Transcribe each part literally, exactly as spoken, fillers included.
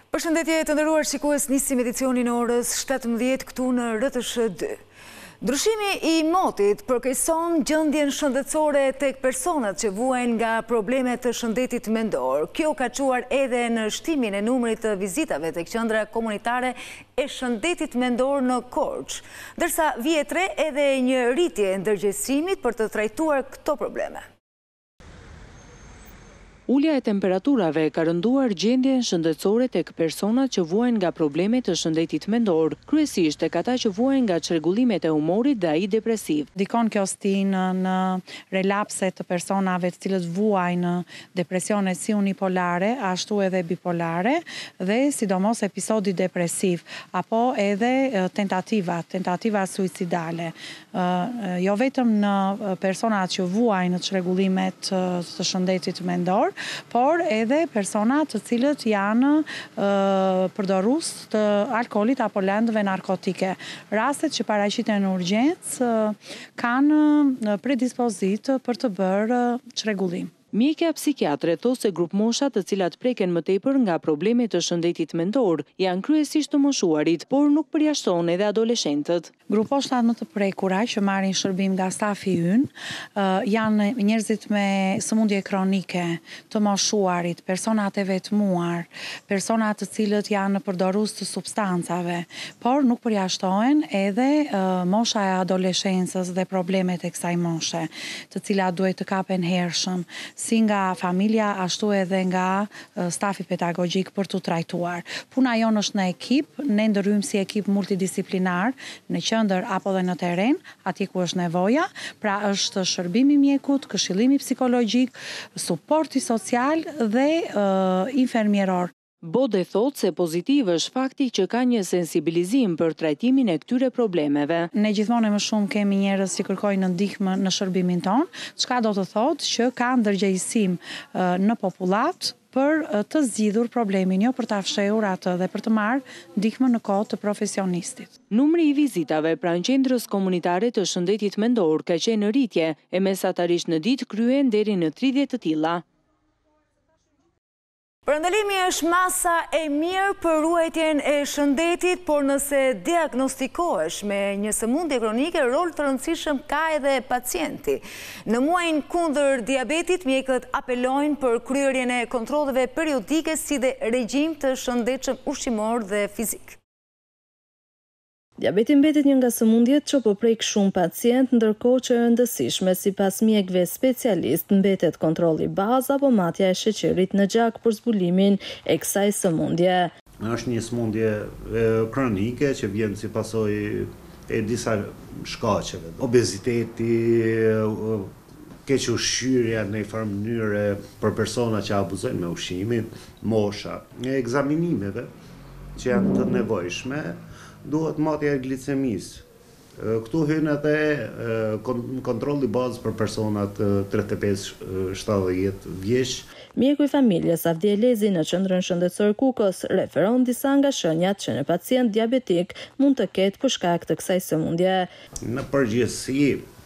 Përshëndetje të nderuar shikues, nisim edicionin e orës shtatëmbëdhjetë këtu në R T S H dy. Ndryshimi i motit përkeqëson gjendjen shëndetësore tek personat që vuajnë nga probleme të shëndetit mendor. Kjo ka çuar edhe në shtimin e numrit të vizitave tek qendra komunitare e shëndetit mendor në Korçë, ndërsa vihet re edhe një rritje e ndërgjegjësimit për të trajtuar këto probleme. Ulja e temperaturave ka rënduar gjendjen shëndetësore tek personat që vuajnë nga probleme të shëndetit mendor, kryesisht tek ata që vuajnë nga çrregullimet e humorit dhe ai depresiv. Dikon kjo stinë në relapse të personave të cilët vuajnë depresione si unipolare, ashtu edhe bipolare dhe sidomos episodi depresiv, apo edhe tentativa, tentativa suicidale. Jo vetëm në personat që vuajnë në çrregullimet të shëndetit mendor, por edhe personat të cilët janë përdorues të alkoolit apo lëndëve narkotike. Rastet që paraqiten në urgjencë kanë predispozit për të bërë çrregullim. Mjekja psikiatre thosë se grup mosha të cilat preken më tepër nga probleme të shëndetit mendor janë kryesisht të moshuarit, por nuk përjashton edhe adoleshentët. Gruposhtat më të prekura që marrin shërbim nga stafi ynë janë njerëzit me sëmundje kronike, të moshuarit, personat e vetmuar, personat të cilët janë përdorues të substancave, por nuk përjashtohen edhe mosha e adoleshencës dhe problemet e kësaj moshe, të cilat duhet të kapen hershëm, si nga familja, ashtu edhe nga stafi pedagogjik për të trajtuar. Puna jonë është në ekip, ne ndërhyjmë si ekip multidisiplinar në qendër apo dhe në terren, atje ku është nevoja, pra është shërbimi i mjekut, këshillimi psikologjik, suporti social dhe uh, infermieror. Bode thot se pozitiv është fakti që ka një sensibilizim për trajtimin e këtyre problemeve. Ne gjithmonë më shumë kemi njerëz që kërkojnë ndihmë në shërbimin ton, çka do të thotë që ka ndërgjegjësim në popullat për të zgjidhur problemin, jo për ta fshehur atë dhe për të marrë ndihmë në kohë të profesionistit. Numri i vizitave pranë qendrës komunitare të shëndetit mendor ka qenë në rritje e mesatarisht në ditë kryen deri në tridhjetë të tilla. Përndalimi është masa e mirë për ruajtjen e shëndetit, por nëse diagnostikohesh me një sëmundje kronike, rol të rëndësishëm ka edhe pacienti. Në muajin kundër diabetit, mjekët apelojnë për kryerjen e kontrolleve periodike si dhe regjim të shëndetshëm ushqimor dhe fizik. Diabeti mbetet një nga sëmundjet që po prek shumë pacient, ndërkohë që e rëndësishme sipas mjekëve specialist mbetet kontrolli bazë apo matja e sheqerit në gjak për zbulimin e kësaj sëmundje. Është një sëmundje kronike që vjen si pasojë e disa shkaqeve. Obeziteti, keq ushqyerja në një farë mënyre për persona që abuzojnë me ushqimin, mosha, e ekzaminimeve që janë të nevojshme, duhet matja e glicemisë. Këtu hyn edhe kontrolli bazë për personat tridhjetë e pesë shtatëdhjetë vjeç. Mjeku i familjes Avdi Elezi në qendrën shëndetësore Kukës referon disa nga shenjat që në pacient diabetik mund të ketë për shkak të kësaj sëmundje. Në përgjithësi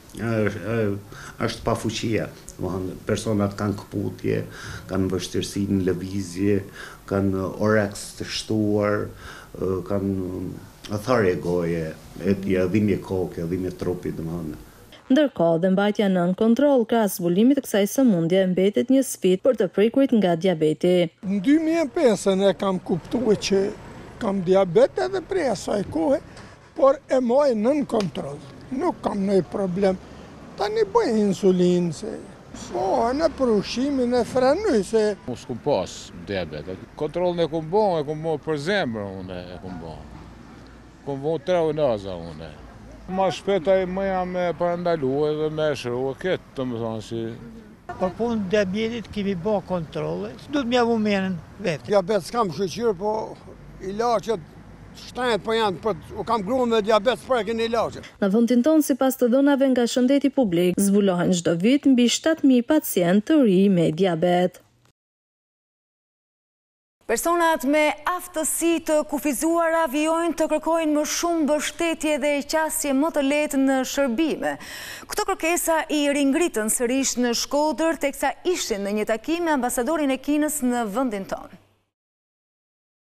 është pafuqia. Personat kanë këputje, kanë vështirësi në lëvizje, kanë oreks të shtuar, kanë atharje goje, etja, dhimbje koke, dhimbje trupi, domethënë. Ndërkohë, dhe mbajtja nën kontroll krahas zbulimit të kësaj sëmundje mbetet një sfidë për të prekurit nga diabeti. Në dy mijë e pesë e kam kuptuar që kam diabet edhe prej asaj kohe, por e moj nën kontroll. Nuk kam ndonjë problem. Tani bëj insulinë se po, në për ushqimin e frenoj se... Unë s'kum pas diabet. Kontrollën e kum bon, e kum bon për zemrën unë e kum bon. Kum bon tre unaza unë. Ma shpeta i më jam me parandalu edhe me shërua këtë, të më thonë si... Për punë diabetit kemi bo kontrole, du të mjavu menën vetë. Diabet s'kam shqyqyrë, po ilaqet shtenet po janë, po u kam gruën me diabet s'për e keni ilaqet. Në vendin tonë, sipas të dhënave nga shëndeti publik, zbulohen çdo vit mbi shtatë mijë pacient të ri me diabet. Personat me aftësi të kufizuara vijojnë të kërkojnë më shumë mbështetje dhe qasje më të lehtë në shërbime. Këto kërkesa i ringritën sërish në Shkodër, teksa ishin në një takim me ambasadorin e Kinës në vendin tonë.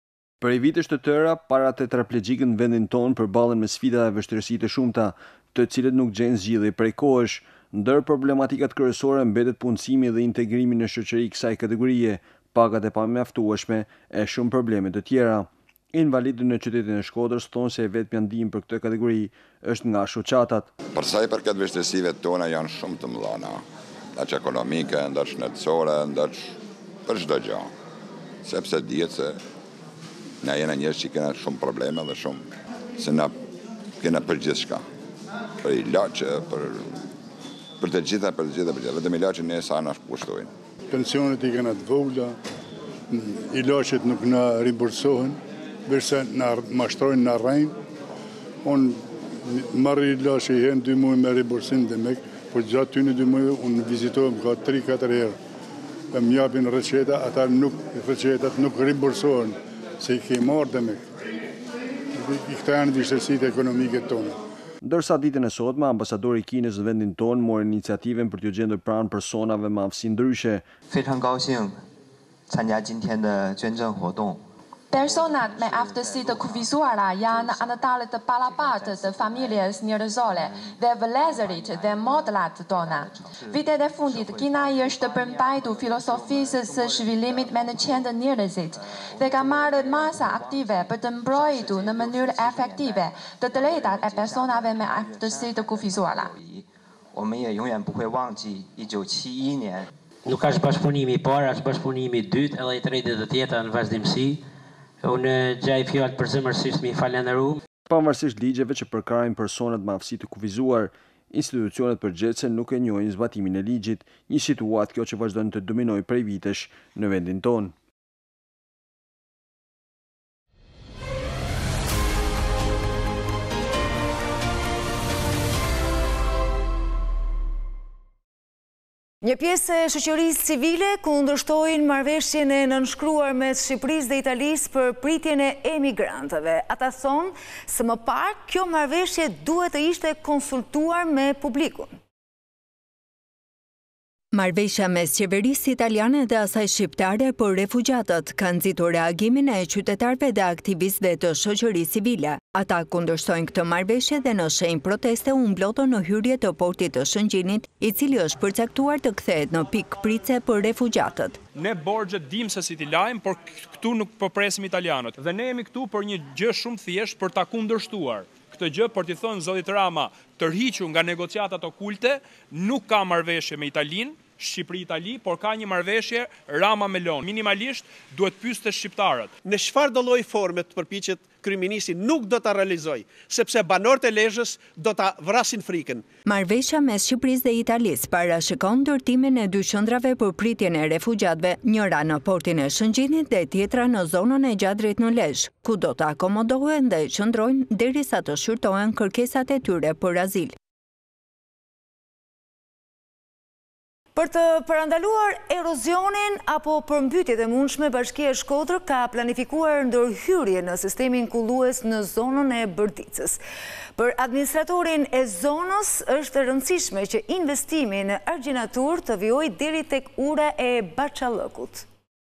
Për i vitesh të tëra, para tetraplegjikët në vendin tonë përballen me sfida dhe vështirësi të shumta, të cilët nuk gjejnë zgjidhje prej kohësh. Ndër problematikat kryesore mbetet punësimi dhe integrimi në shoqëri kësaj kategorie, pagat e pamjaftueshme e shumë probleme të tjera. Invalidët në qytetin e Shkodrës thonë se e vetmja ndihmë për këtë kategori është nga shoqatat. Për sa i përket vështirësive tona janë shumë të mëdha, ndaj ekonomike, ndaj shëndetësore, ndaj për çdo gjë. Sepse dihet se na jena njerëz që kena shumë probleme dhe shumë se na kena për gjithçka. Për ilaçe, për për të gjitha, për të gjitha, për të gjitha. Vetëm ilaçet ne sa na shpushtojnë. Pensionet i kena të vogla, ilaçet nuk na rimbursohen, vërse na mashtrojnë na rrejnë. Unë marr ilaçe herë dy muaj me rimbursim dhe me, por gjatë tyne dy muaj unë vizitohem ka tre katër herë. Më japin receta, ata nuk recetat nuk rimbursohen, se i ke marrë dhe me. I këta janë vështirësitë ekonomike tona. Ndërsa ditën e sotme, ambasadori i Kinës në vendin tonë mori iniciativën për t'u gjendur pranë personave me aftësi ndryshe. 非常高兴参加今天的捐赠活动。 Personat me aftësi të kufizuara janë anëtarët të palapartë të familjes njerëzore dhe vëllezërit dhe modelat tona. Vitet e fundit, Kina i është përmbajtur filosofisë së zhvillimit me në qendër njerëzit dhe ka marrë masa aktive për të mbrojtur në mënyrë efektive të drejtat e personave me aftësi të kufizuara. 我们也永远不会忘记一九七一年。 Nuk është bashkëpunimi i parë, është bashkëpunimi i dytë edhe i tretë dhe tjetër në vazhdimsi. Unë gjaj fjalë përzemërsisht mi falenderoj. Pavarësisht ligjeve që përkrajnë personat me aftësi të kufizuar, institucionet përgjithëse nuk e njohin zbatimin e ligjit, një situatë kjo që vazhdon të dominojë prej vitesh në vendin tonë. Një pjesë e shoqërisë civile kundërshtojnë marrëveshjen e nënshkruar mes Shqipërisë dhe Italisë për pritjen e emigrantëve. Ata thonë se më parë kjo marrëveshje duhet të ishte konsultuar me publikun. Marrëveshja mes qeverisë italiane dhe asaj shqiptare për refugjatët ka nxitur reagimin e qytetarëve dhe aktivistëve të shoqërisë civile. Ata kundërshtojnë këtë marrëveshje dhe në shenjë proteste u mblodhën në hyrje të portit të Shëngjinit, i cili është përcaktuar të kthehet në pikë pritse për refugjatët. Ne borxhet dim se si t'i lajm, por këtu nuk po presim italianët. Dhe ne jemi këtu për një gjë shumë thjesht për ta kundërshtuar. Këtë gjë për t'i thënë zotit Rama, tërhiqur nga negociatat okulte, nuk ka marrëveshje me Italinë, Shqipëri-Itali, por ka një marrëveshje Rama-Melon. Minimalisht duhet pyeste shqiptarët. Në çfarë do lloj forme të përpiqet kryeministri nuk do ta realizoj, sepse banorët e Lezhës do ta vrasin frikën. Marrëveshja mes Shqipërisë dhe Italisë parashikon ndërtimin e dy qendrave për pritjen e refugjatëve, njëra në portin e Shëngjinit dhe tjetra në zonën e Gjadrit në Lezhë, ku do të akomodohen dhe qëndrojnë derisa të shqyrtohen kërkesat e tyre për azil. Për të parandaluar erozionin apo përmbytjet e mundshme, Bashkia e Shkodrës ka planifikuar ndërhyrje në sistemin kullues në zonën e Bërdicës. Për administratorin e zonës është e rëndësishme që investimi në argjinatur të vijojë deri tek ura e Baçallëkut.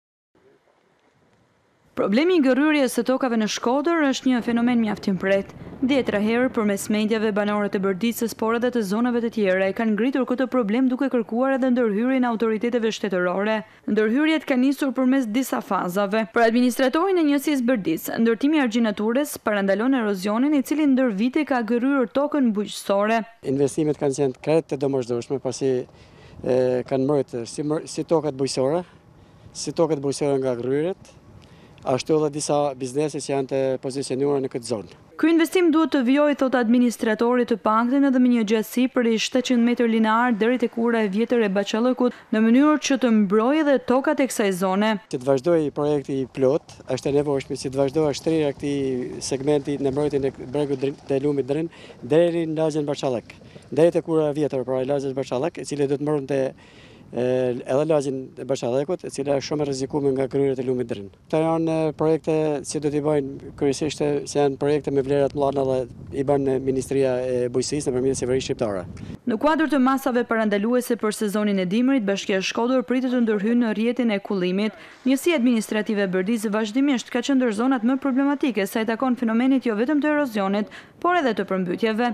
Problemi i ngërryrjes së tokave në Shkodër është një fenomen mjaft i mpret. Dhjetra herë përmes medjave banorët e Bërdicës, por edhe të zonave të tjera e kanë ngritur këtë problem duke kërkuar edhe ndërhyrjen e autoriteteve shtetërore. Ndërhyrjet kanë nisur përmes disa fazave. Për administratorin e njësisë Bërdicë, ndërtimi i argjinaturës parandalon erozionin i cili ndër vite ka ngërryer tokën bujqësore. Investimet kanë qenë krejt të domosdoshme, pasi e, kanë mërë si, si tokat bujqësore, si tokat bujqësore nga ngërryret, ashtu edhe disa biznese që janë të pozicionuar në këtë zonë. Ky investim duhet të vijojë, thot administratori, të paktën edhe me një gjatësi prej shtatëqind metër linear deri tek ura e vjetër e Baçallëkut, në mënyrë që të mbrojë edhe tokat e kësaj zone. Që të vazhdojë projekti i plot, është e nevojshme që të vazhdojë shtrirja e këtij segmenti në mbrojtjen e bregut të lumit Drin deri në lagjen Baçallëk, deri tek ura e vjetër pra e lagjes Baçallëk, e cili do të mbronte edhe lagjin e Bashadhekut, e cila është shumë e rrezikuar nga kryerjet e lumit Drin. Këto janë projekte që do t'i bëjnë kryesisht se janë projekte me vlera të mëdha dhe i bën Ministria e Bujqësisë nëpërmjet Qeverisë Shqiptare. Në kuadër të masave parandaluese për sezonin e dimrit, Bashkia e Shkodër pritet të ndërhyjë në rrjetin e kullimit. Njësia administrative e Berdisë vazhdimisht ka qenë ndër zonat më problematike sa i takon fenomenit jo vetëm të erozionit, por edhe të përmbytjeve.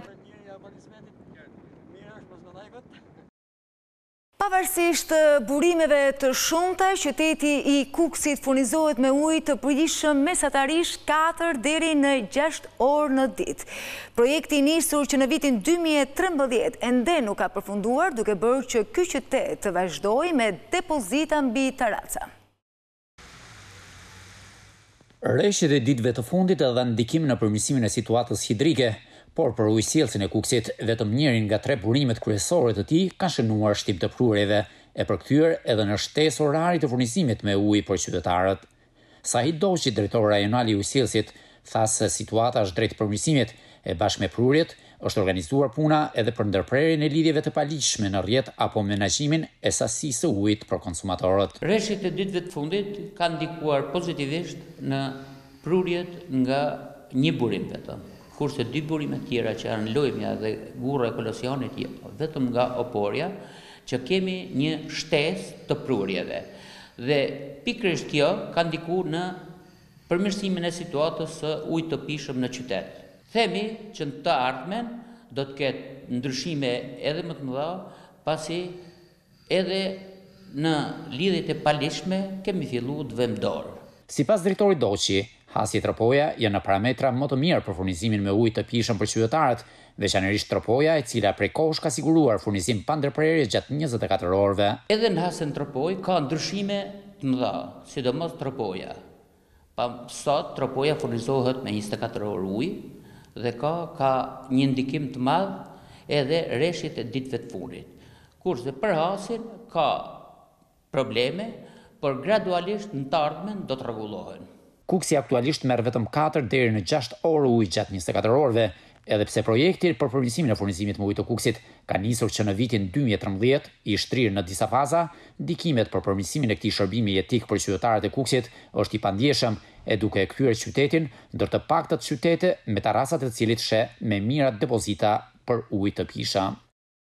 Pavarësisht burimeve të shumta, qyteti i Kukësit furnizohet me ujë të përgjithshëm mesatarisht katër deri në gjashtë orë në ditë. Projekti i nisur që në vitin dy mijë e trembëdhjetë ende nuk ka përfunduar, duke bërë që ky qytet të vazhdojë me depozita mbi taraca. Rreshtet e ditëve të fundit edhe ndikim në përmirësimin e situatës hidrike, por për ujësjellsin e Kukësit, vetëm njërin nga tre burimet kryesore të tij ka shënuar shtim të prurjeve, e përkthyer edhe në shtesë orari të furnizimit me ujë për qytetarët. Sahid Doçi, drejtori rajonal i ujësjellsit, tha se situata është drejt përmirësimit e bashkë me prurjet është organizuar puna edhe për ndërprerjen e lidhjeve të paligjshme në rrjet apo menaxhimin e sasisë së ujit për konsumatorët. Rreshtet e ditëve të fundit kanë ndikuar pozitivisht në prurjet nga një burim vetëm, kurse dy burime tjera që janë Lojmja dhe Gurra e Kolosionit, vetëm nga Oporja, që kemi një shtesë të prurjeve. Dhe pikërisht kjo ka ndikuar në përmirësimin e situatës së ujit të pishëm në qytet. Themi që në të ardhmen do të ketë ndryshime edhe më të mëdha, pasi edhe në lidhjet e paligjshme kemi filluar të vëmë dorë. Sipas drejtorit Doçi, Hasi e Tropoja janë në parametra më të mirë për furnizimin me ujë të pishëm për qytetarët, veçanërisht Tropoja, e cila prej kohësh ka siguruar furnizim pa ndërprerje gjatë njëzet e katër orëve. Edhe në Hasën Tropoj ka ndryshime të mëdha, sidomos Tropoja. Pa sot Tropoja furnizohet me njëzet e katër orë ujë dhe ka ka një ndikim të madh edhe rreshtet e ditëve të fundit. Kurse për Hasin ka probleme, por gradualisht në të ardhmen do të rregullohen. Kukësi aktualisht merr vetëm katër deri në gjashtë orë ujë gjatë njëzet e katër orëve, edhe pse projekti për përmirësimin e furnizimit me ujë të Kukësit ka nisur që në vitin dy mijë e trembëdhjetë, i shtrirë në disa faza, ndikimet për përmirësimin e këtij shërbimi jetik për qytetarët e Kukësit është i pandjeshëm, e duke e kthyer qytetin ndër të paktët qytete me terrasat të cilit sheh me mira depozita për ujë të pishëm.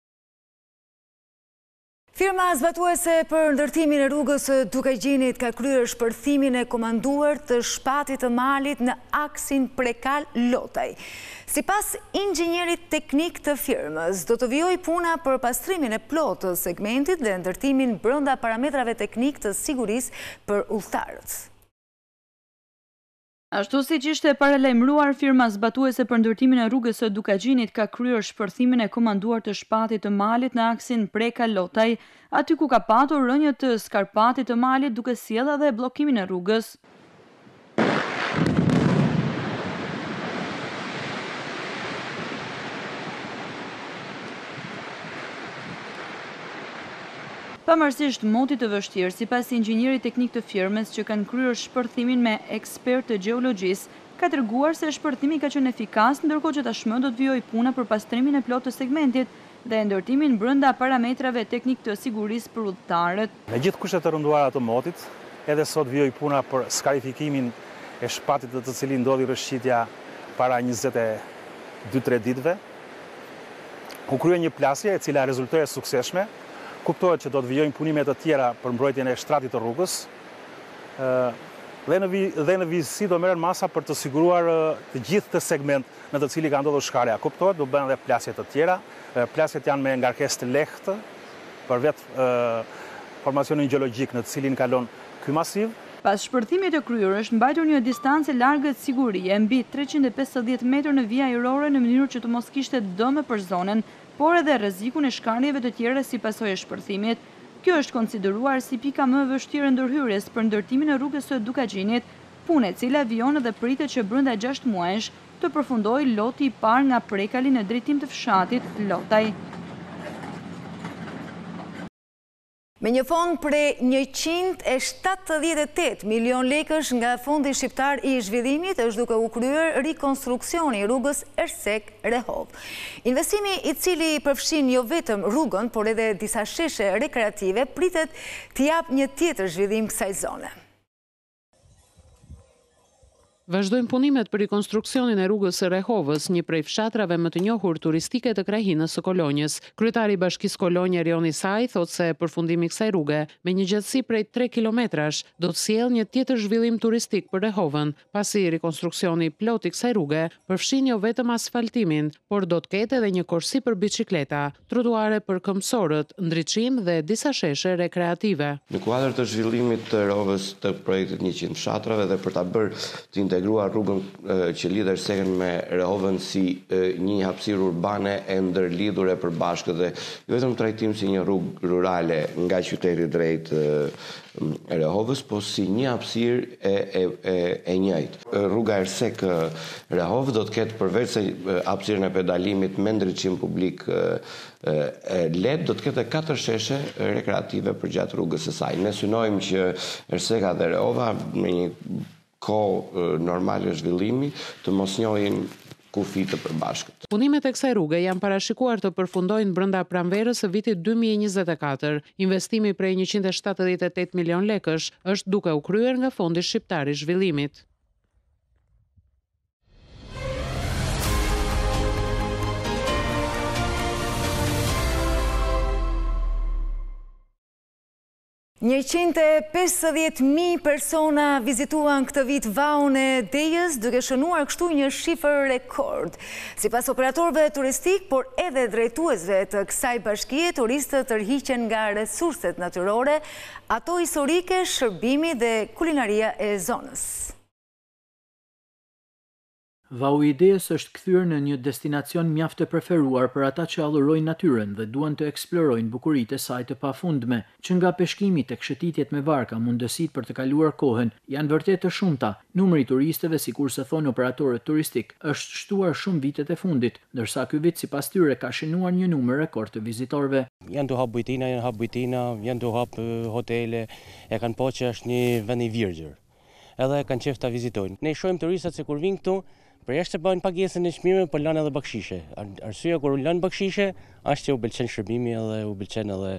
Firma zbatuese për ndërtimin e rrugës Dukajgjinit ka kryer shpërthimin e komanduar të shpatit të malit në aksin Prekal-Lotaj. Sipas inxhinierit teknik të firmës, do të vijojë puna për pastrimin e plotë të segmentit dhe ndërtimin brenda parametrave teknik të sigurisë për udhëtarët. Ashtu si që ishte paralajmëruar, firma zbatuese për ndërtimin e rrugës së Dukajgjinit ka kryer shpërthimin e komanduar të shpatit të malit në aksin Prekal-Lotaj, aty ku ka patur rënje të skarpatit të malit duke sjellë edhe bllokimin e rrugës. Pavarësisht motit të vështirë, sipas inxhinierit teknik të firmës që kanë kryer shpërthimin me ekspert të gjeologjisë, ka treguar se shpërthimi ka qenë efikas, ndërkohë që tashmë do të vijojë puna për pastrimin e plotë të segmentit dhe ndërtimin brenda parametrave teknik të sigurisë për udhëtarët. Me gjithë kushtet të rënduara të motit, edhe sot vijojë puna për skarifikimin e shpatit të të cilin ndodhi rrëshqitja para njëzet e dy tre ditëve. U krye një plasje e cila rezultoi e suksesshme. Kuptohet që do të vijojnë punimet të tjera për mbrojtjen e shtratit të rrugës. Dhe në, vi, dhe në vizësi do merren masa për të siguruar të gjithë të segment në të cili ka ndodhur shkarja. Kuptohet, do bëhen edhe plasje të tjera. Plasjet janë me ngarkesë të lehtë për vetë formacionin gjeologjik në të cilin kalon ky masiv. Pas shpërthimit të kryer është mbajtur një distancë largët sigurie mbi treqind e pesëdhjetë metër në vija ajrore në mënyrë që të mos kishte dëme për zonën, por edhe rrezikun e shkarjeve të tjera si pasojë e shpërthimit. Kjo është konsideruar si pika më e vështirë ndërhyrjes për ndërtimin e rrugës së Dukajgjinit, punë e cila vijon dhe pritet që brenda gjashtë muajsh të përfundojë loti i parë nga Prekali në drejtim të fshatit Lotaj. Me një fond prej njëqind e shtatëdhjetë e tetë milion lekësh nga Fondi Shqiptar i Zhvillimit është duke u kryer rikonstruksioni i rrugës Ersek-Rehov. Investimi i cili përfshin jo vetëm rrugën, por edhe disa sheshe rekreative, pritet të japë një tjetër zhvillim kësaj zone. Vazhdojnë punimet për rikonstruksionin e rrugës së Rehovës, një prej fshatrave më të njohur turistike të krahinës së Kolonjës. Kryetari i Bashkisë Kolonjë Erioni Saj thotë se përfundimi i kësaj rruge, me një gjatësi prej tre kilometrash, do të sjellë një tjetër zhvillim turistik për Rehovën, pasi rikonstruksioni plot i kësaj rruge përfshin jo vetëm asfaltimin, por do të ketë edhe një korsi për biçikleta, trotuare për këmbësorët, ndriçim dhe disa sheshe rekreative. Në kuadër të zhvillimit të Rehovës të projektit njëqind fshatrave dhe për ta bërë të integruar rrugën që lidh Ersekën me Rehovën si një hapësirë urbane e ndërlidhur e përbashkët dhe jo vetëm trajtim si një rrugë rurale nga qyteti drejt Rehovës, po si një hapësirë e, e, e, e njëjtë. Rruga Ersek Rehovë do të ketë përveç se hapësirën e pedalimit me ndriçim publik led, do të ketë katër sheshe rekreative përgjatë rrugës së saj. Ne synojmë që Erseka dhe Rehova me një kohë normale zhvillimi të mos njohin kufi të përbashkët. Punimet e kësaj rruge janë parashikuar të përfundojnë brenda pranverës së vitit dy mijë e njëzet e katër. Investimi prej njëqind e shtatëdhjetë e tetë milion lekësh është duke u kryer nga Fondi Shqiptar i Zhvillimit. njëqind e pesëdhjetë mijë persona vizituan këtë vit vaun e Dejës, duke shënuar kështu një shifër rekord. Sipas operatorëve turistik, por edhe drejtuesve të kësaj bashkie, turistët tërhiqen nga resurset natyrore, ato historike, shërbimi dhe kulinaria e zonës. Vau i Dejës është kthyer në një destinacion mjaft të preferuar për ata që adhurojnë natyrën dhe duan të eksplorojnë bukuritë e saj të pafundme, që nga peshkimi tek shëtitjet me barka, mundësitë për të kaluar kohën janë vërtet të shumta. Numri i turistëve, sikurse thonë operatorët turistik, është shtuar shumë vitet e fundit, ndërsa ky vit sipas tyre ka shënuar një numër rekord të vizitorëve. Janë të hap bujtina, janë hap bujtina, janë të hap hotele, e kanë po që është një vend i virgjër. Edhe kanë qejf ta vizitojnë. Ne shohim turistat se kur vinë këtu, për jashtë se bëjnë pagesën e çmimeve, po lënë edhe bakshishe. Arsyeja kur u lën bakshishe është që u pëlqen shërbimi edhe u pëlqen edhe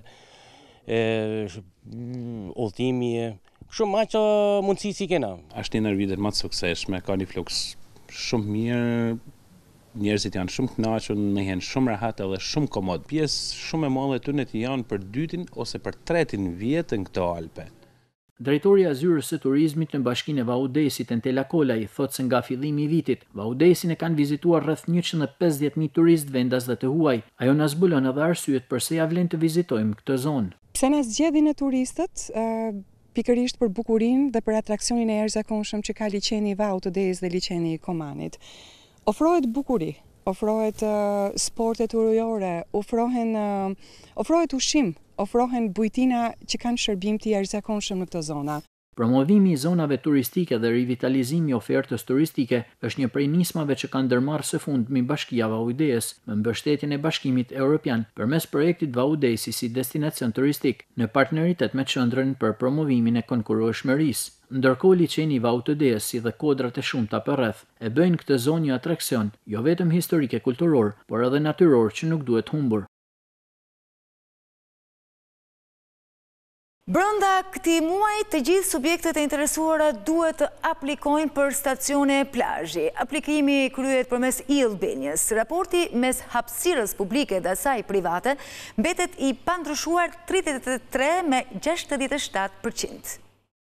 udhëtimi. Kështu më që mundësi si kena. Është një ndër më të suksesshme, ka një fluks shumë mirë. Njerëzit janë shumë kënaqur, ndehen shumë rahat edhe shumë komod. Pjesë shumë e madhe tyre janë për dytin ose për tretin vjet në këto Alpe. Drejtori i zyrës së turizmit në bashkinë e Vaudesit, Entela Kolaj, thotë se nga fillimi i vitit, Vaudesin e kanë vizituar rreth njëqind e pesëdhjetë mijë turistë vendas dhe të huaj. Ajo na zbulon edhe arsyet pse ja vlen të vizitojmë këtë zonë. Pse na zgjedhin e turistët, pikërisht për bukurinë dhe për atraksionin e jashtëzakonshëm që ka liçeni i Vaut të Dejës dhe liçeni i Komanit. Ofrohet bukuri, ofrohet uh, sportet ujore, ofrohen uh, ofrohet ushqim, ofrohen bujtina që kanë shërbim të jashtëzakonshëm në këtë zona. Promovimi i zonave turistike dhe rivitalizimi i ofertës turistike është një prej nismave që kanë ndërmarrë së fundmi Bashkia Vaudejës me mbështetjen e Bashkimit Evropian përmes projektit Vaudesi si destinacion turistik në partneritet me Qendrën për promovimin e konkurrueshmërisë. Ndërkohë liçeni i Vaut të Dejës si dhe kodrat e shumta përreth e bëjnë këtë zonë një atraksion jo vetëm historik e kulturor, por edhe natyror që nuk duhet humbur. Brenda këtij muaji, të gjithë subjektet e interesuara duhet të aplikojnë për stacione plazhi. Aplikimi kryhet përmes e-Albanias. Raporti mes hapësirës publike dhe asaj private mbetet i pandryshuar tridhjetë e tre me gjashtëdhjetë e shtatë përqind.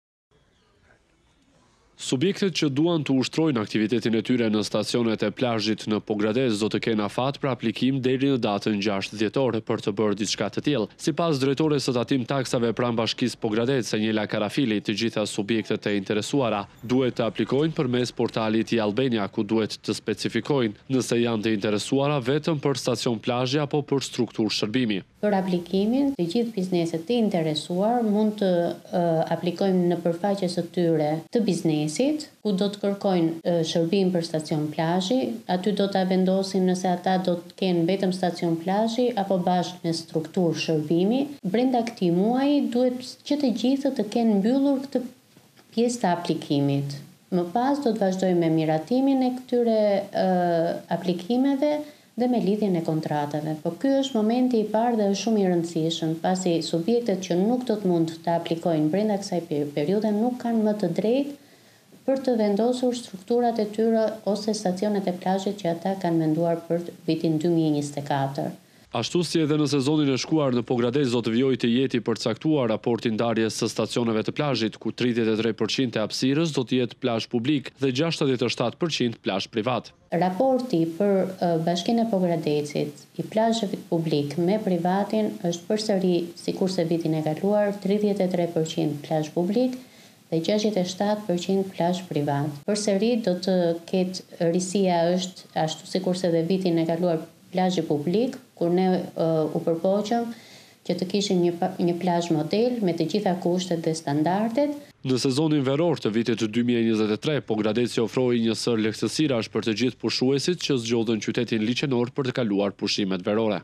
Subjektet që duan të ushtrojnë aktivitetin e tyre në stacionet e plazhit në Pogradez do të kenë afat për aplikim deri në datën gjashtë dhjetor për të bërë diçka të tillë. Sipas drejtores së tatim taksave pranë Bashkisë Pogradez, Senjela Karafili, të gjitha subjektet e interesuara duhet të aplikojnë përmes portalit e-Albania, ku duhet të specifikojnë nëse janë të interesuara vetëm për stacion plazhi apo për strukturë shërbimi. Për aplikimin, të gjithë bizneset të interesuar mund të uh, aplikojnë në përfaqes së tyre të biznesit, ku do të kërkojnë uh, shërbim për stacion plazhi, aty do ta vendosin nëse ata do të kenë vetëm stacion plazhi apo bashkë me strukturë shërbimi. Brenda këtij muaji duhet që të gjithë të kenë mbyllur këtë pjesë të aplikimit. Më pas do të vazhdojmë me miratimin e këtyre uh, aplikimeve dhe me lidhjen e kontratave. Po ky është momenti i parë dhe është shumë i rëndësishëm, pasi subjektet që nuk do të mund të aplikojnë brenda kësaj periudhe nuk kanë më të drejtë për të vendosur strukturat e tyre ose stacionet e plazhit që ata kanë menduar për vitin dy mijë e njëzet e katër. Ashtu si edhe në sezonin e shkuar në Pogradec do të vijojë të jeti përcaktuar raporti ndarjes së stacioneve të plazhit, ku tridhjetë e tre përqind e hapësirës do të jetë plazh publik dhe gjashtëdhjetë e shtatë përqind plazh privat. Raporti për uh, Bashkinë e Pogradecit i plazheve publik me privatin është përsëri sikurse vitin e kaluar, tridhjetë e tre përqind plazh publik dhe gjashtëdhjetë e shtatë përqind plazh privat. Përsëri do të ketë risia është ashtu sikurse dhe vitin e kaluar plazhi publik, kur ne uh, u përpoqëm që të kishim një, një plazh model me të gjitha kushtet dhe standardet. Në sezonin veror të vitit dy mijë e njëzet e tre, Pogradeci ofroi një sër lehtësirash për të gjithë pushuesit që zgjodhen qytetin liçenor për të kaluar pushimet verore.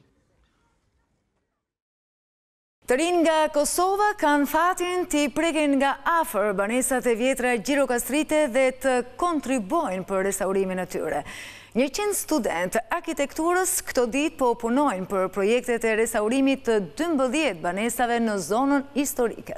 Të rinë nga Kosova kanë fatin të i preken nga afër banesat e vjetra gjirokastrite dhe të kontribojnë për restaurimin e tyre. njëqind student arkitekturës këto ditë po punojnë për projektet e restaurimit të dymbëdhjetë banesave në zonën historike.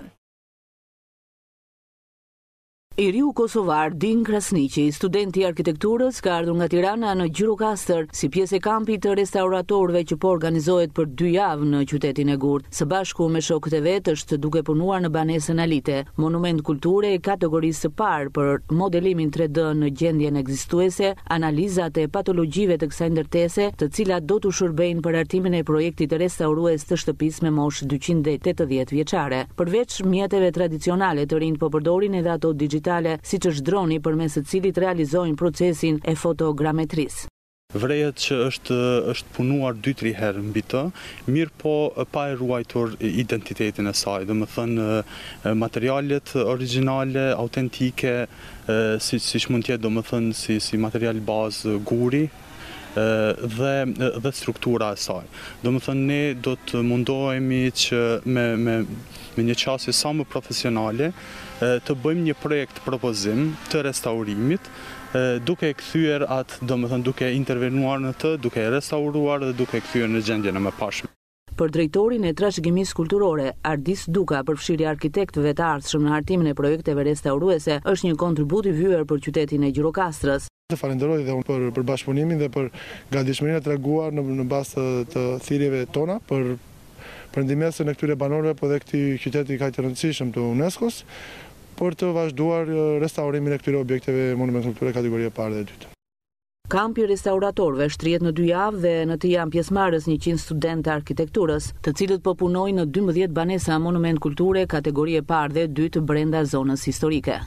I riu kosovar Din Krasniqi, studenti i arkitekturës, ka ardhur nga Tirana në Gjirokastër si pjesë e kampit të restauratorëve që po organizohet për dy javë në qytetin e Gurë. Së bashku me shokët e vet është duke punuar në banesën Alite, monument kulture e kategorisë së parë për modelimin tre D në gjendjen ekzistuese, analizat e patologjive të kësaj ndërtese, të cilat do të shërbejnë për hartimin e projektit restaurues të shtëpisë me moshë dyqind e tetëdhjetë vjeçare. Përveç mjeteve tradicionale, të rinjt po përdorin edhe ato digjitale, si që është droni përmes së cilit realizojnë procesin e fotogrametrisë. Vrejet që është, është punuar dy tri herë mbi të, mirë po pa e ruajtur identitetin e saj, dhe më thënë materialet originale, autentike, si, si që mund tjetë, do më thënë si, si material bazë guri, dhe, dhe struktura e saj. Do më thënë, ne do të mundohemi që me, me, me një qasje sa më profesionale të bëjmë një projekt propozim të restaurimit, duke e kthyer atë, do më thënë, duke intervenuar në të, duke e restauruar dhe duke e kthyer në gjendjen e mëparshme. Për drejtorin e trashëgimisë kulturore, Ardis Duka, përfshirja arkitektëve të ardhshëm në hartimin e projekteve restauruese, është një kontribut i vyer për qytetin e Gjirokastrës. Të falenderoj dhe unë për, për bashkëpunimin dhe për gatishmërinë e treguar në, në bazë të, të thirrjeve tona për për ndihmesën e këtyre banorëve, po dhe këtij qyteti kaq të rëndësishëm të UNESCO-s, për të vazhduar restaurimin e këtyre objekteve monument kulture kategorie parë dhe dytë. Kampi restauratorëve shtrihet në dy javë dhe në të janë pjesëmarrës njëqind studentë arkitekturës, të cilët po punojnë në dymbëdhjetë banesa monument kulture kategorie parë dhe dytë brenda zonës historike.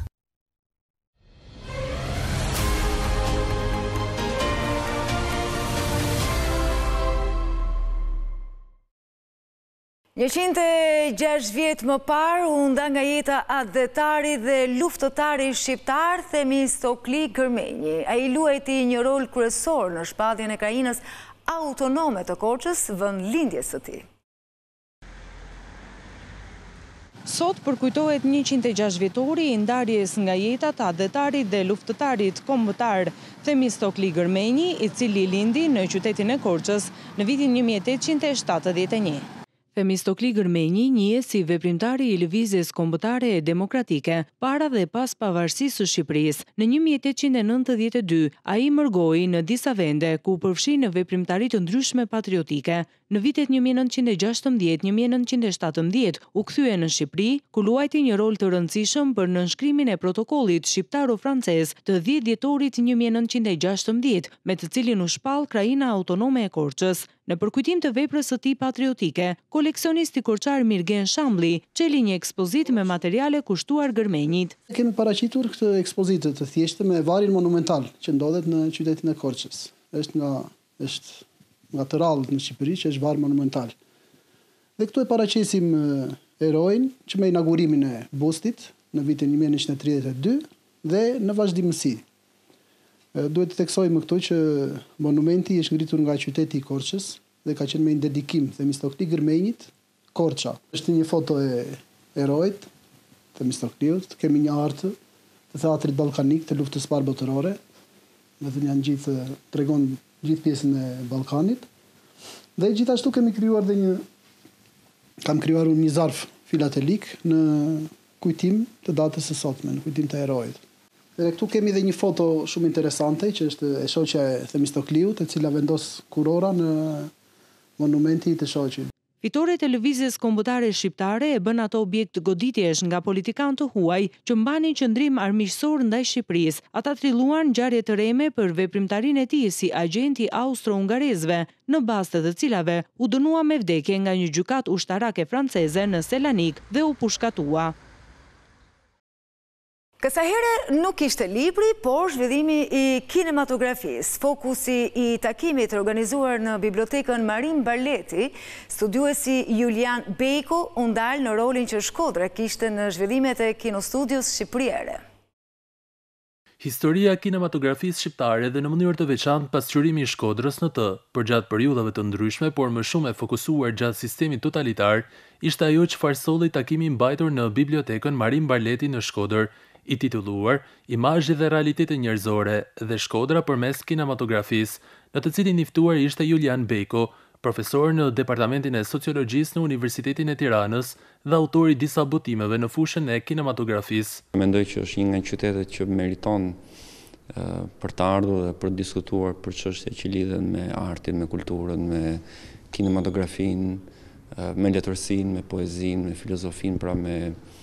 njëqind e gjashtë vjet më parë u nda nga jeta adhetari dhe luftëtari shqiptar Themistokli Gërmenji. Ai luajti një rol kryesor në shpalljen e krajinës autonome të Korçës, vend lindjes së tij. Sot përkujtohet njëqind e gjashtë vjetori i ndarjes nga jeta të adhetarit dhe luftëtarit kombëtar Themistokli Gërmenji, i cili lindi në qytetin e Korçës në vitin një mijë e tetëqind e shtatëdhjetë e një. Themistokli Gërmenji njihet si veprimtari i lëvizjes kombëtare e demokratike para dhe pas pavarësisë së Shqipërisë. Në një mijë e tetëqind e nëntëdhjetë e dy, ai mërgoi në disa vende ku përfshi në veprimtari të ndryshme patriotike. Në vitet një mijë e nëntëqind e gjashtëmbëdhjetë një mijë e nëntëqind e shtatëmbëdhjetë u kthye në Shqipëri, ku luajti një rol të rëndësishëm për nënshkrimin e protokollit shqiptaro-francez të dhjetë dhjetorit një mijë e nëntëqind e gjashtëmbëdhjetë, me të cilin u shpall krajina autonome e Korçës. Në përkujtim të veprës së tij patriotike, koleksionisti korçar Mirgen Shambli çeli një ekspozit me materiale kushtuar Gërmenjit. Kemi paraqitur këtë ekspozitë të thjeshtë me varin monumental që ndodhet në qytetin e Korçës. Është nga është nga të rrallët në Shqipëri, që është var monumental. Dhe këtu e paraqesim erojin që me inaugurimin e bustit në vitin një mijë e njëqind e tridhjetë e dy dhe në vazhdimësi. Duhet të theksojmë këtu që monumenti është ngritur nga qyteti i Korçës dhe ka qenë me një dedikim Themistokli Gërmenjit, Korça. Është një foto e erojit Themistokliut, kemi një artë të teatrit ballkanik të luftës së parë botërore, me të janë gjithë tregon gjithë pjesën e Ballkanit. Dhe gjithashtu kemi krijuar dhe një kam krijuar një zarf filatelik në kujtim të datës së sotme, në kujtim të erojit. Dhe këtu kemi dhe një foto shumë interesante që është e shoqja e Themistokliut, e cila vendos kurora në monumenti të shoqit. Fitore e televizjes kombëtare shqiptare e bën ato objekt goditjesh nga politikanë të huaj që mbanin qëndrim armiqësor ndaj Shqipërisë. Ata trilluan ngjarje të reme për veprimtarinë e tij si agenti austro-hungarezëve, në bazë të të cilave u dënua me vdekje nga një gjykatë ushtarake franceze në Selanik dhe u pushkatua. Kësa here nuk ishte libri, por zhvillimi i kinematografisë. Fokusi i takimit organizuar në bibliotekën Marin Barleti, studiuesi Julian Bejko undal në rolin që Shkodra kishte në zhvillimet e kinostudios shqipëriere. Historia kinematografisë shqiptare dhe në mënyrë të veçantë pasqyrimi i Shkodrës në të, përgjatë periudhave të ndryshme, por më shumë e fokusuar gjatë sistemit totalitar, ishte ajo që farsolli takimi mbajtur në bibliotekën Marin Barleti në Shkodër, i titulluar Imazhe dhe realitete njerëzore dhe Shkodra përmes kinematografisë, në të cilin i ftuar ishte Julian Bejko, profesor në Departamentin e Sociologjisë në Universitetin e Tiranës dhe autori disa botimeve në fushën e kinematografisë. Mendoj që është një nga qytetet që meriton uh, për të ardhur dhe për të diskutuar për çështje që lidhen me artin, me kulturën, me kinematografinë, uh, me letërsinë, me poezinë, me filozofinë, pra me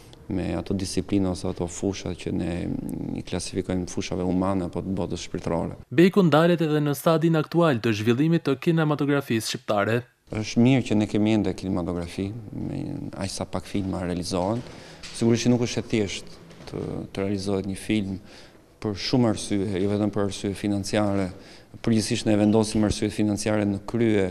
me ato disiplina ose ato fusha që ne i klasifikojmë fushave humane apo të botës shpirtërore. Bejko ndalet edhe në stadin aktual të zhvillimit të kinematografisë shqiptare. Është mirë që ne kemi ende kinematografi, me aq sa pak filma realizohen. Sigurisht që nuk është e thjeshtë të, të realizohet një film për shumë arsye, jo vetëm për arsye financiare. Përgjithsisht ne vendosim arsyet financiare në krye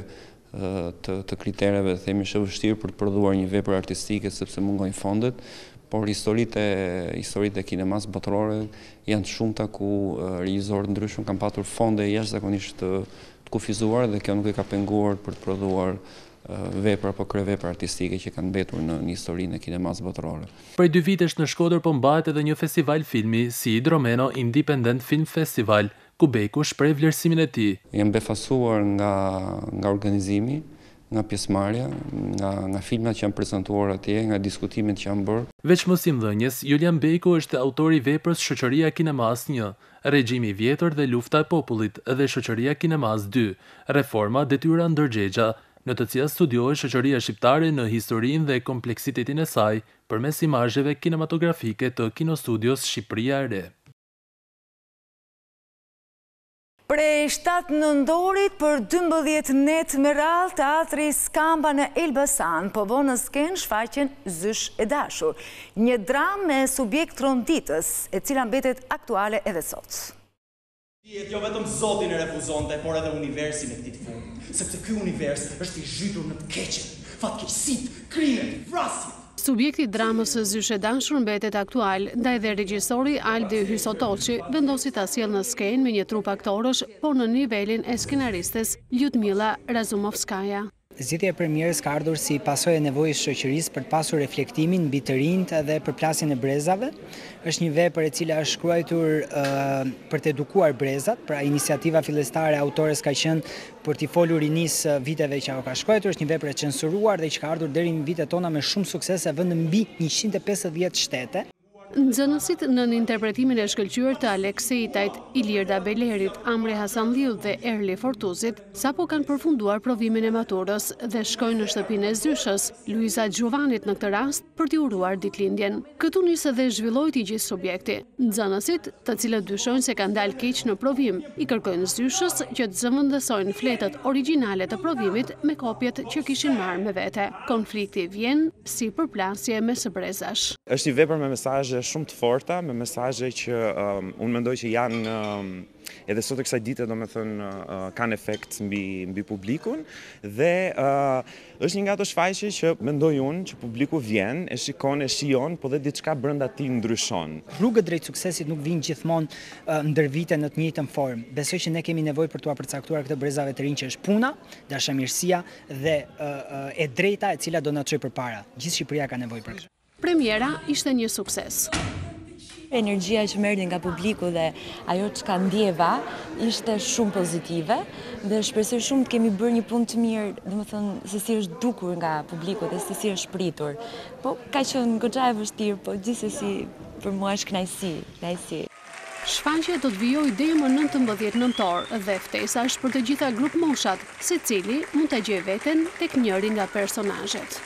të, të kritereve, themi është e vështirë për të prodhuar një vepër artistike sepse mungojnë fondet. Por historitë e, historitë e kinemas botërore janë të shumta ku uh, regjisorë ndryshëm kanë patur fonde jashtëzakonisht të, të kufizuar dhe kjo nuk i ka penguar për të prodhuar uh, vepra apo kryevepra artistike që kanë mbetur në, në historinë e kinemas botërore. Prej dy vitesh në Shkodër po mbahet edhe një festival filmi si Hidromeno Independent Film Festival, ku Bejko shpreh vlerësimin e tij. Jam befasuar nga nga organizimi, nga pjesëmarrja, nga, nga filmat që janë prezantuar atje, nga diskutimet që janë bërë. Veç mosimdhënies, Julian Bejko është autori i veprës Shoqëria Kinemas një, Regjimi i vjetër dhe lufta e popullit dhe Shoqëria Kinemas dy, Reforma detyra ndërgjegja, në të cilat studiohet shoqëria shqiptare në historinë dhe kompleksitetin e saj përmes imazheve kinematografike të Kinostudios Shqipëria e Re. Prej shtatë nëndorit për dymbëdhjetë net me radhë, teatri Skamba në Elbasan po vënë në skenë shfaqjen Zysh e dashur, një dramë me subjekt ronditës, e cila mbetet aktuale edhe sot. Dihet jo vetëm Zoti e refuzonte, por edhe universin e këtij fund, sepse ky univers është i zhytur në të keqen, fatkeqësitë, krimet, vrasjet. Subjekti dramës së Zysh e dashur mbetet aktual, ndaj dhe regjisori Aldi Hysotoçi vendosi ta sjellë në skenë me një trup aktorësh, por në nivelin e skenaristes Ljudmila Razumovskaja. Zgjidhja e premierës ka ardhur si pasojë e nevojës së shoqërisë për të pasur reflektimin mbi të rinjt dhe përplasjen e brezave. Është një vepër e cila është shkruar uh, për të edukuar brezat, pra iniciativa fillestare e autores ka qenë për t'i folur rinis viteve që ajo ka shkruar, është një vepër e censuruar dhe që ka ardhur deri në vitet tona me shumë sukses e vënë mbi njëqind e pesëdhjetë shtete. Nxënësit në interpretimin e shkëlqyer të Alekseitajt, Ilirda Belerit, Amri Hasanliut dhe Erli Fortuzit, sapo kanë përfunduar provimin e maturës dhe shkojnë në shtëpinë e Zyshës, Luiza Gjovanit në këtë rast, për t'i uruar ditëlindjen. Këtu nis dhe zhvilloi i gjithë subjekti. Nxënësit, të cilët dyshojnë se kanë dalë keq në provim, i kërkojnë Zyshës që të zëvendësojnë fletët origjinale të provimit me kopjet që kishin marrë me vete. Konflikti vjen si përplasje me së brezash. Është një vepër me mesazhe shumë të forta, me mesazhe që um, unë mendoj që janë um, edhe sot e kësaj dite do me thënë uh, kanë efekt mbi, mbi publikun dhe uh, është një nga ato shfaqje që mendoj unë që publiku vjen, e shikon, e shijon, po dhe diçka brenda tij ndryshon. Rrugët drejt suksesit nuk vijnë gjithmonë uh, ndër vite në të njëjtën formë. Besoj që ne kemi nevojë për t'u përcaktuar këtë brezave të rinj që është puna, dashamirësia dhe uh, uh, e drejta e cila do na çojë përpara. Gjithë Shqipëria ka nevojë për këtë. Premiera ishte një sukses. Energjia që merrni nga publiku dhe ajo çka ndjeva ishte shumë pozitive dhe shpresoj shumë të kemi bërë një punë të mirë, domethënë se si është dukur nga publiku dhe se si është pritur. Po ka qenë goxha e vështirë, po gjithsesi për mua është kënaqësi, kënaqësi. Shfaqja do të vijojë deri më nëntëmbëdhjetë nëntor dhe ftesa është për të gjitha grup moshat, secili mund ta gjejë veten tek njëri nga personazhet.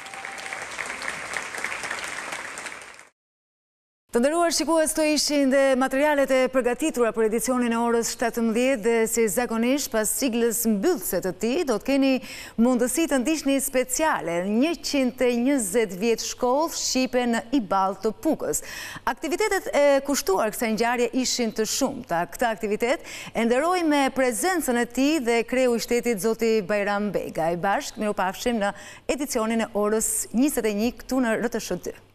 Të nderuar shikues, këto ishin dhe materialet e përgatitura për edicionin e orës shtatëmbëdhjetë dhe si zakonisht pas siglës mbyllëse të tij do të keni mundësi të ndiqni speciale njëqind e njëzet vjet shkollë shqipe në Iball të Pukës. Aktivitetet e kushtuar kësaj ngjarje ishin të shumta. Këtë aktivitet e nderoi me prezencën e tij dhe kreu i shtetit zoti Bajram Begaj. Bashkë mirupafshim në edicionin e orës njëzet e një këtu në R T S H dy.